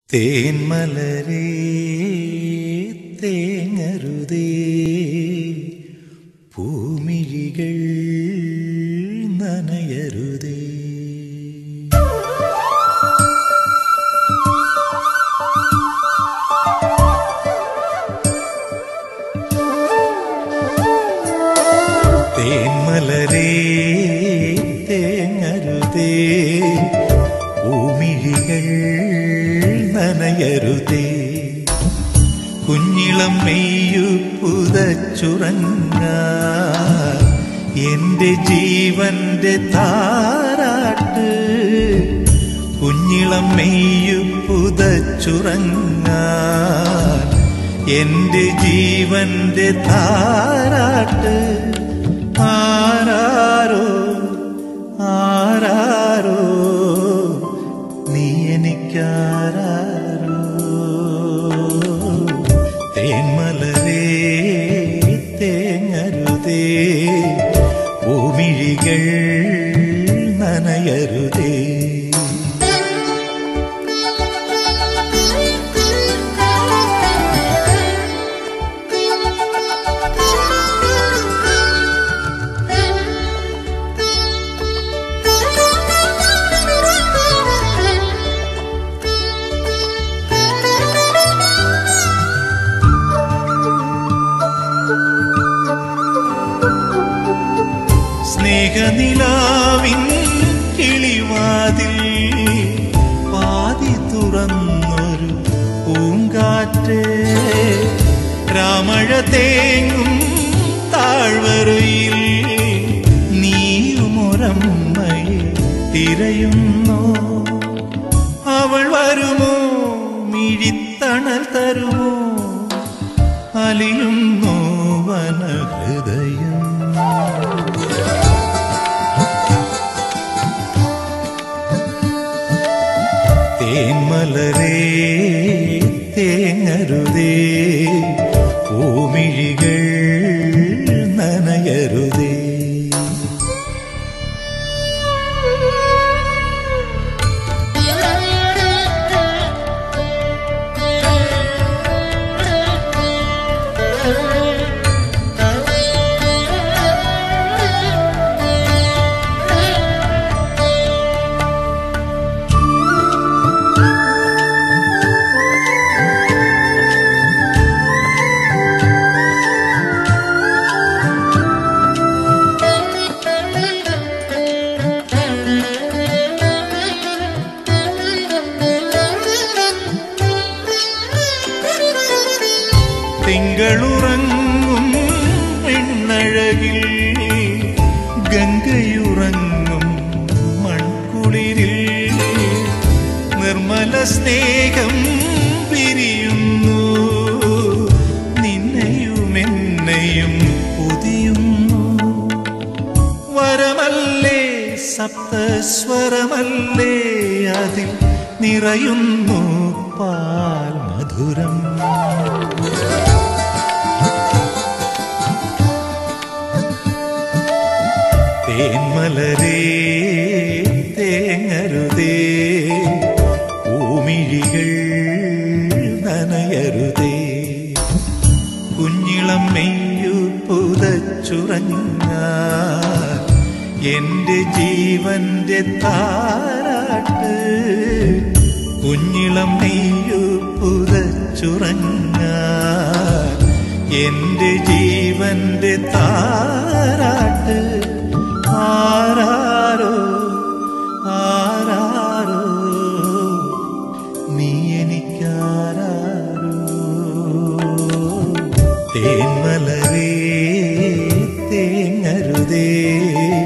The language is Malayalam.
തേന്മലരേ തേങ്ങരുതേ പൂമിഴികൾ നനയരുതേ. തേന്മലരേ തേങ്ങരുതേ പൂമിഴികൾ നനയരുതേ. കുഞ്ഞിളം മെയ്യു പുതച്ചുറങ്ങ എന്റെ ജീവന്റെ താരാട്ട്. കുഞ്ഞിളം മെയ്യു പുതച്ചുറങ്ങ എന്റെ ജീവന്റെ താരാട്ട്. ആരാരോ ആരാരോ നീ എനിക്കാരാരോ. തേന്മലരേ തേങ്ങരുതേ പൂമിഴികൾ നനയരുതേ. സ്നേഹനിലാവിൻ കിളിവാതിൽ പാതി തുറന്നൊരു പൂങ്കാറ്റ്. രാമഴ തേങ്ങും താഴ്വരയിൽ നീയുമൊരമ്മയെ തിരയുന്നോ. അവൾ വരുമോ മിഴിത്തണൽ തരുമോ അലിയുന്നോ വനഹൃദയം. തേന്മലരേ തേങ്ങരുതേ പൂമിഴികൾ നനയരുതേ. തിങ്കളുറങ്ങും പെണ്ണഴകിൽ ഗംഗയുറങ്ങും മൺകുളിരിൽ നിർമ്മല സ്നേഹം പിരിയുന്നു. നിന്നെയും എന്നെയും പുതിയുന്നു. വരമല്ലേ സപ്തസ്വരമല്ലേ അതിൽ നിറയുന്നു പാൽ മധുരം. തേന്മലരേ തേങ്ങരുതേ പൂമിഴികൾ നനയരുതേ. കുഞ്ഞിളം മെയ്യു പുതച്ചുറങ്ങ എന്റെ ജീവന്റെ താരാട്ട്. കുഞ്ഞിളം മെയ്യു പുതച്ചുറങ്ങ എന്റെ ജീവന്റെ താരാട്ട്. ആരാരോ ആരാരോ നീ എനിക്കാരാരോ. തേന്മലരേ തേങ്ങരുതേ